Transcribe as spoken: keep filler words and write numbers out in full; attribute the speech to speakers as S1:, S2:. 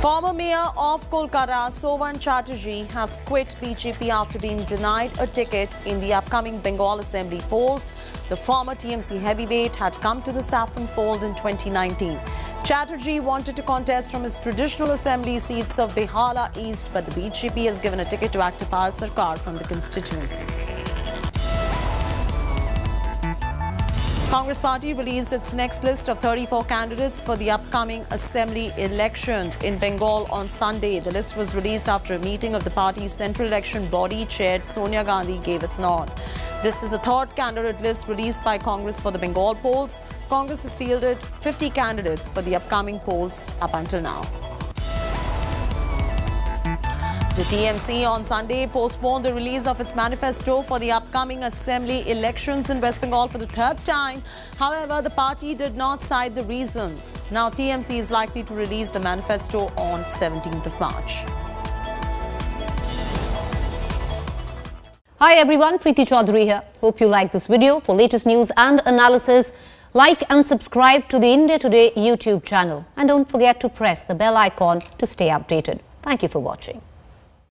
S1: Former Mayor of Kolkata, Sovan Chatterjee, has quit B J P after being denied a ticket in the upcoming Bengal Assembly polls. The former T M C heavyweight had come to the saffron fold in twenty nineteen. Chatterjee wanted to contest from his traditional assembly seats of Behala East, but the B J P has given a ticket to actor Pal Sarkar from the constituency. Congress Party released its next list of thirty-four candidates for the upcoming assembly elections in Bengal on Sunday. The list was released after a meeting of the party's central election body chaired Sonia Gandhi gave its nod. This is the third candidate list released by Congress for the Bengal polls. Congress has fielded fifty candidates for the upcoming polls up until now. The T M C on Sunday postponed the release of its manifesto for the upcoming assembly elections in West Bengal for the third time. However, the party did not cite the reasons. Now, T M C is likely to release the manifesto on seventeenth of March.
S2: Hi everyone, Preeti Chaudhary here. Hope you like this video. For latest news and analysis, like and subscribe to the India Today YouTube channel. And don't forget to press the bell icon to stay updated. Thank you for watching.